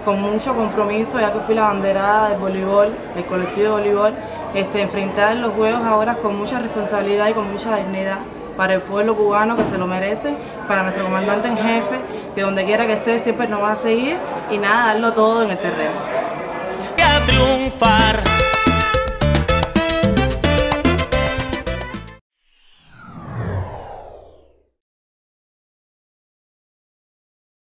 con mucho compromiso, ya que fui la abanderada del voleibol, el colectivo de voleibol, enfrentar los Juegos ahora con mucha responsabilidad y con mucha dignidad para el pueblo cubano que se lo merece, para nuestro comandante en jefe, que donde quiera que esté siempre nos va a seguir y nada, darlo todo en el terreno. A triunfar.